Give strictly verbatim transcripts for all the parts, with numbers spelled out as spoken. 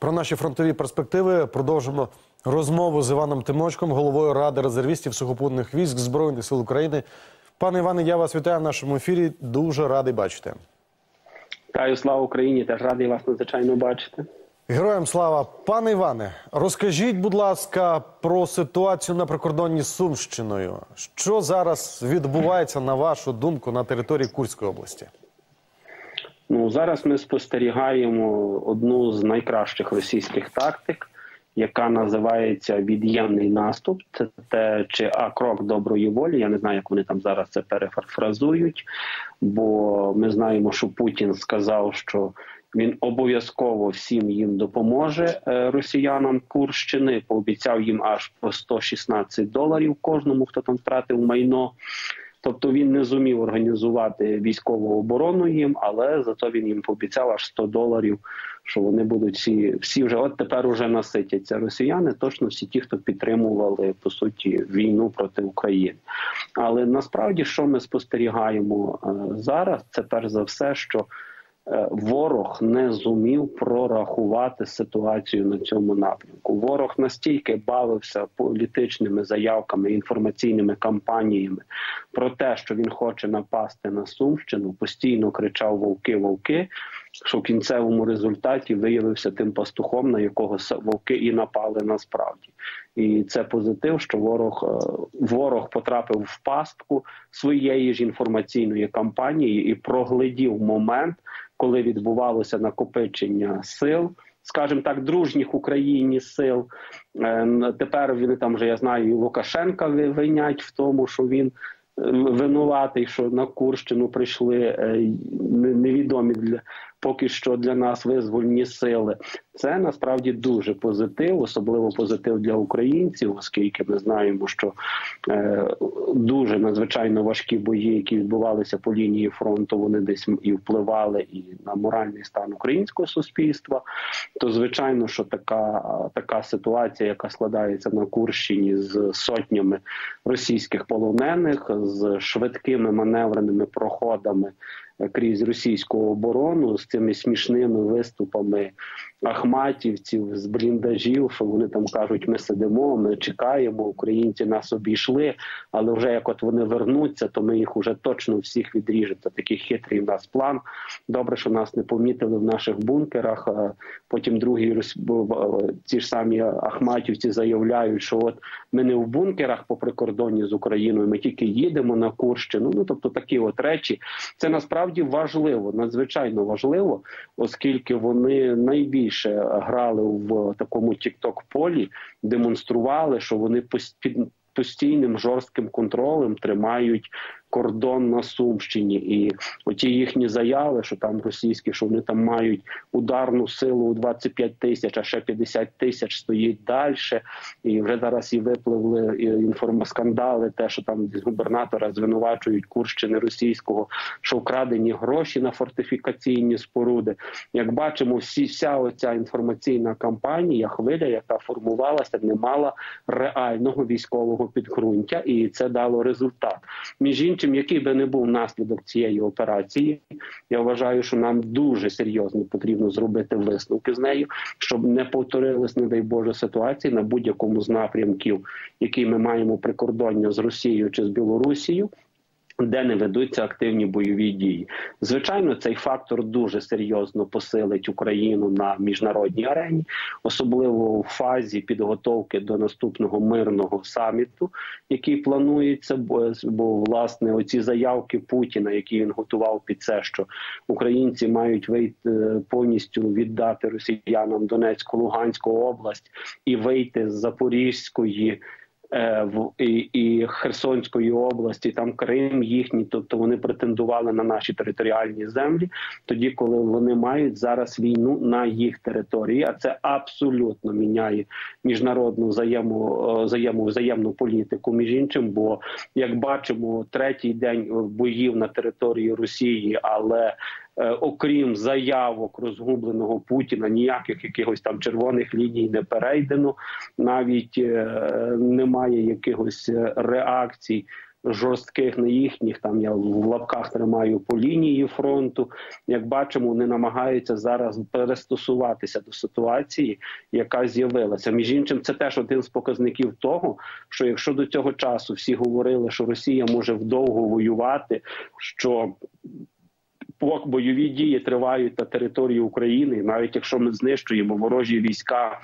Про наші фронтові перспективи продовжимо розмову з Іваном Тимочком, головою Ради резервістів сухопутних військ Збройних сил України. Пане Іване, я вас вітаю в нашому ефірі. Дуже радий бачити. Вітаю, слава Україні. Теж радий вас надзвичайно бачити. Героям слава. Пане Іване, розкажіть, будь ласка, про ситуацію на прикордонні з Сумщиною. Що зараз відбувається, на вашу думку, на території Курської області? Ну, зараз ми спостерігаємо одну з найкращих російських тактик, яка називається від'ємний наступ. Це те, чи а крок доброї волі. Я не знаю, як вони там зараз це перефразують, бо ми знаємо, що Путін сказав, що він обов'язково всім їм допоможе, росіянам Курщини, пообіцяв їм аж по сто шістнадцять доларів кожному, хто там втратив майно. Тобто він не зумів організувати військову оборону їм, але зато він їм пообіцяв аж сто доларів, що вони будуть всі, всі вже, от тепер уже наситяться росіяни, точно всі ті, хто підтримували, по суті, війну проти України. Але насправді, що ми спостерігаємо зараз, це перш за все, що ворог не зумів прорахувати ситуацію на цьому напрямку. Ворог настільки бавився політичними заявками, інформаційними кампаніями про те, що він хоче напасти на Сумщину, постійно кричав «Вовки, вовки», що в кінцевому результаті виявився тим пастухом, на якого вовки і напали насправді. І це позитив, що ворог, ворог потрапив в пастку своєї ж інформаційної кампанії і проглядів момент, коли відбувалося накопичення сил, скажімо так, дружніх Україні сил. Тепер вони там вже, я знаю, і Лукашенка винять в тому, що він винуватий, що на Курщину прийшли невідомі для поки що для нас визвольні сили. Це насправді дуже позитив, особливо позитив для українців, оскільки ми знаємо, що е, дуже надзвичайно важкі бої, які відбувалися по лінії фронту, вони десь і впливали і на моральний стан українського суспільства. То звичайно, що така, така ситуація, яка складається на Курщині з сотнями російських полонених, з швидкими маневреними проходами крізь російську оборону, з цими смішними виступами ахматівців з бліндажів, що вони там кажуть, ми сидимо, ми чекаємо, українці нас обійшли, але вже як от вони вернуться, то ми їх вже точно всіх відріжемо. Це такий хитрий в нас план. Добре, що нас не помітили в наших бункерах. Потім другі ці ж самі ахматівці заявляють, що от ми не в бункерах по прикордонні з Україною, ми тільки їдемо на Курщину. Ну, тобто такі от речі. Це насправді важливо, надзвичайно важливо, оскільки вони найбільше грали в такому тік-ток-полі, демонстрували, що вони під постійним жорстким контролем тримають кордон на Сумщині. І оті їхні заяви, що там російські, що вони там мають ударну силу у двадцять п'ять тисяч, а ще п'ятдесят тисяч стоїть далі. І вже зараз і випливли інформоскандали, те, що там з губернатора звинувачують Курщини російського, що вкрадені гроші на фортифікаційні споруди. Як бачимо, всі, вся оця інформаційна кампанія, хвиля, яка формувалася, не мала реального військового підґрунтя, і це дало результат. Між іншим, який би не був наслідок цієї операції, я вважаю, що нам дуже серйозно потрібно зробити висновки з нею, щоб не повторилась, не дай Боже, ситуації на будь-якому з напрямків, який ми маємо прикордоння з Росією чи з Білорусією, де не ведуться активні бойові дії. Звичайно, цей фактор дуже серйозно посилить Україну на міжнародній арені, особливо в фазі підготовки до наступного мирного саміту, який планується, бо, бо власне, оці заявки Путіна, які він готував під це, що українці мають вийти, повністю віддати росіянам Донецьку, Луганську область і вийти з Запорізької В, і, і Херсонської області, там Крим їхній, тобто вони претендували на наші територіальні землі, тоді, коли вони мають зараз війну на їх території, а це абсолютно міняє міжнародну взаємо, взаємо, взаємну політику, між іншим, бо, як бачимо, третій день боїв на території Росії, але окрім заявок розгубленого Путіна, ніяких якихось там червоних ліній не перейдено, навіть немає якихось реакцій жорстких, не їхніх, там я в лапках тримаю по лінії фронту. Як бачимо, вони намагаються зараз перестосуватися до ситуації, яка з'явилася. Між іншим, це теж один з показників того, що якщо до цього часу всі говорили, що Росія може вдовго воювати, що бойові дії тривають на території України, навіть якщо ми знищуємо ворожі війська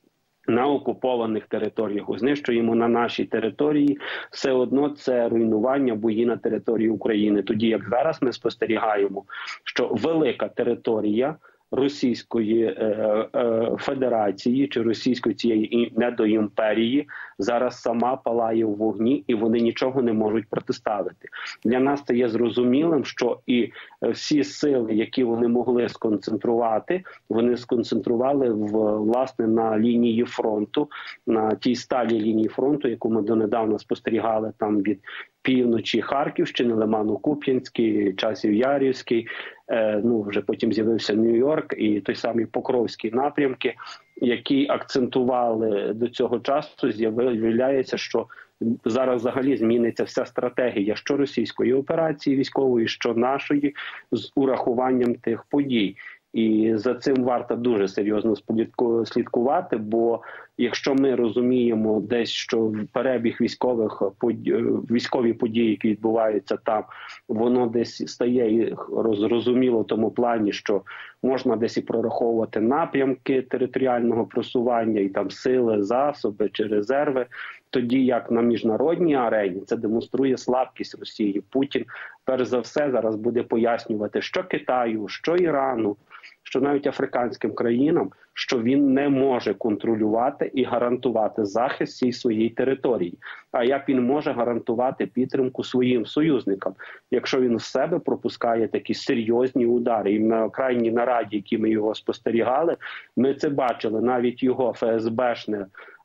на окупованих територіях, знищуємо на нашій території, все одно це руйнування, бої на території України. Тоді, як зараз ми спостерігаємо, що велика територія Російської е, е, Федерації чи російської цієї недоімперії зараз сама палає в вогні, і вони нічого не можуть протиставити. Для нас це є зрозумілим, що і всі сили, які вони могли сконцентрувати, вони сконцентрували в, власне на лінії фронту, на тій сталій лінії фронту, яку ми донедавна спостерігали там від півночі Харківщини, Лимано-Куп'янський, Часів-Ярівський, е, ну вже потім з'явився Нью-Йорк і той самий Покровський напрямки, які акцентували до цього часу. З'являється, що зараз взагалі зміниться вся стратегія, що російської операції військової, що нашої, з урахуванням тих подій. І за цим варто дуже серйозно слідкувати, бо якщо ми розуміємо десь, що перебіг військових військові події, які відбуваються там, воно десь стає зрозуміло в тому плані, що можна десь і прораховувати напрямки територіального просування, і там сили, засоби чи резерви, тоді як на міжнародній арені це демонструє слабкість Росії. Путін, перш за все, зараз буде пояснювати, що Китаю, що Ірану, що навіть африканським країнам, що він не може контролювати і гарантувати захист всій своїй території. А як він може гарантувати підтримку своїм союзникам, якщо він в себе пропускає такі серйозні удари? І на крайній нараді, які ми його спостерігали, ми це бачили, навіть його ФСБшне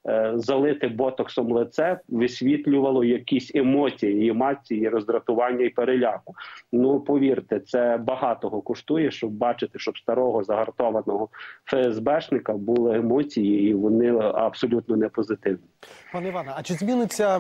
залите ботоксом лице висвітлювало якісь емоції, емоції, роздратування і переляку. Ну, повірте, це багатого коштує, щоб бачити, щоб старого загартованого ФСБшника були емоції, і вони абсолютно не позитивні. Пане Іване, а чи зміниться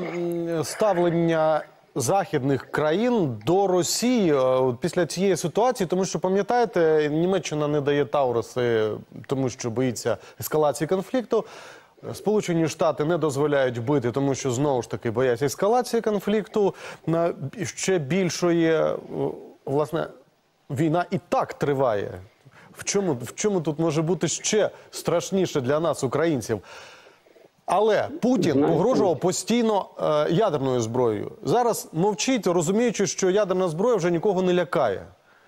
ставлення західних країн до Росії після цієї ситуації? Тому що, пам'ятаєте, Німеччина не дає Тауруси, тому що боїться ескалації конфлікту. Сполучені Штати не дозволяють бити, тому що, знову ж таки, бояться ескалації конфлікту. Ще більшої, власне, війна і так триває. В чому, в чому тут може бути ще страшніше для нас, українців? Але Путін погрожував постійно е, ядерною зброєю. Зараз мовчить, розуміючи, що ядерна зброя вже нікого не лякає.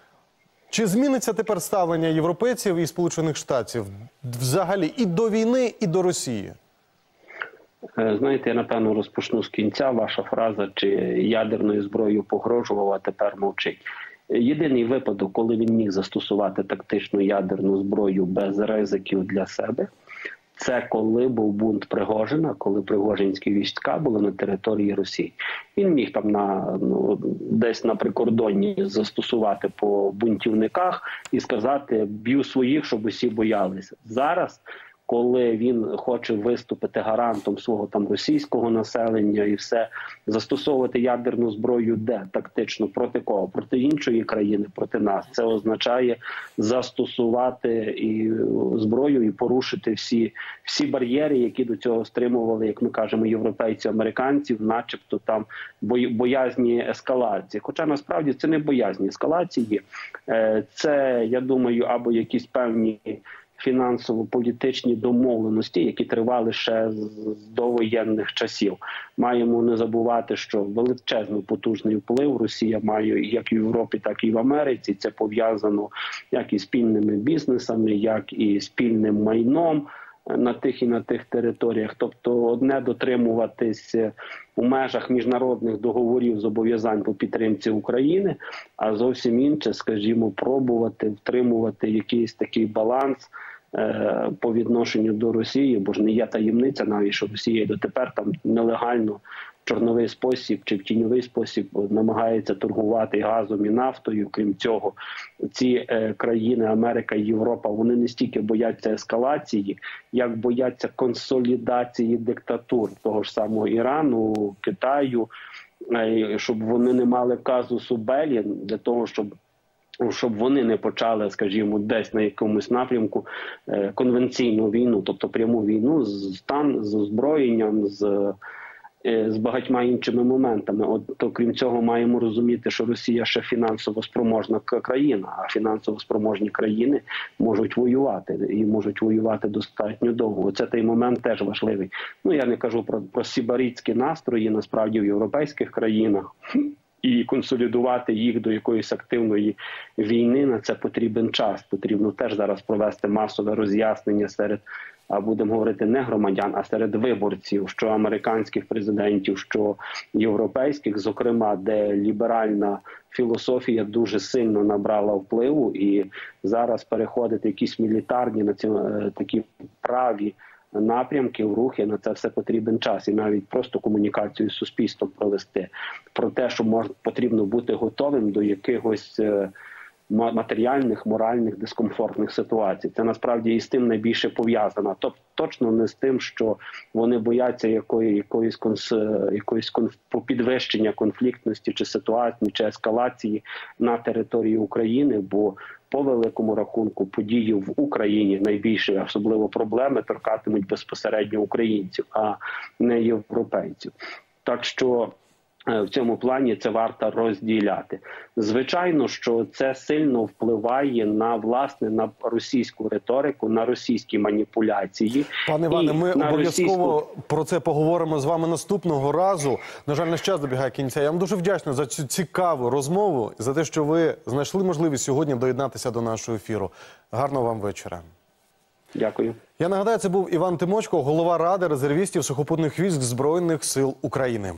Чи зміниться тепер ставлення європейців і Сполучених Штатів взагалі і до війни, і до Росії? Знаєте, я, напевно, розпочну з кінця. Ваша фраза, чи ядерною зброєю погрожував, а тепер мовчить. Єдиний випадок, коли він міг застосувати тактичну ядерну зброю без ризиків для себе, це коли був бунт Пригожина, коли пригожинські війська були на території Росії. Він міг там на, ну, десь на прикордонні застосувати по бунтівниках і сказати «б'ю своїх, щоб усі боялися». Зараз, коли він хоче виступити гарантом свого там російського населення і все, застосовувати ядерну зброю де тактично? Проти кого? Проти іншої країни, проти нас. Це означає застосувати і зброю і порушити всі, всі бар'єри, які до цього стримували, як ми кажемо, європейці, американців, начебто там боязні ескалації. Хоча насправді це не боязні ескалації. Це, я думаю, або якісь певні фінансово-політичні домовленості, які тривали ще з довоєнних часів. Маємо не забувати, що величезний потужний вплив Росія має як в Європі, так і в Америці. Це пов'язано як і спільними бізнесами, як і спільним майном на тих і на тих територіях. Тобто одне дотримуватись у межах міжнародних договорів, зобов'язань по підтримці України, а зовсім інше, скажімо, пробувати втримувати якийсь такий баланс е, по відношенню до Росії, бо ж не є таємниця навіть, що Росія дотепер там нелегально в чорновий спосіб чи в тіньовий спосіб намагається торгувати газом і нафтою. Крім цього, ці е, країни, Америка і Європа, вони не стільки бояться ескалації, як бояться консолідації диктатур того ж самого Ірану, Китаю, е, щоб вони не мали казусу беллі, для того, щоб щоб вони не почали, скажімо, десь на якомусь напрямку е, конвенційну війну, тобто пряму війну з стан, з озброєнням, з, е, з багатьма іншими моментами. От, окрім цього, маємо розуміти, що Росія ще фінансово спроможна к- країна, а фінансово спроможні країни можуть воювати, і можуть воювати достатньо довго. Оце той момент теж важливий. Ну, я не кажу про, про сібаритські настрої, насправді, в європейських країнах. І консолідувати їх до якоїсь активної війни, на це потрібен час. Потрібно теж зараз провести масове роз'яснення серед, а будемо говорити, не громадян, а серед виборців, що американських президентів, що європейських, зокрема, де ліберальна філософія дуже сильно набрала впливу, і зараз переходити якісь мілітарні, націон- такі праві напрямки, в рухи, на це все потрібен час. І навіть просто комунікацію з суспільством провести. Про те, що мож, потрібно бути готовим до якихось е, матеріальних, моральних, дискомфортних ситуацій. Це насправді і з тим найбільше пов'язано. Тобто точно не з тим, що вони бояться якої, якоїсь, конс, якоїсь конф, підвищення конфліктності чи ситуації, чи ескалації на території України, бо по великому рахунку події в Україні найбільше, особливо проблеми, торкатимуть безпосередньо українців, а не європейців. Так що в цьому плані це варто розділяти. Звичайно, що це сильно впливає на, власне, на російську риторику, на російські маніпуляції. Пане Іване, ми обов'язково російську... про це поговоримо з вами наступного разу. На жаль, наш час добігає кінця. Я вам дуже вдячний за цю цікаву розмову, за те, що ви знайшли можливість сьогодні доєднатися до нашого ефіру. Гарного вам вечора. Дякую. Я нагадаю, це був Іван Тимочко, голова Ради резервістів сухопутних військ Збройних сил України.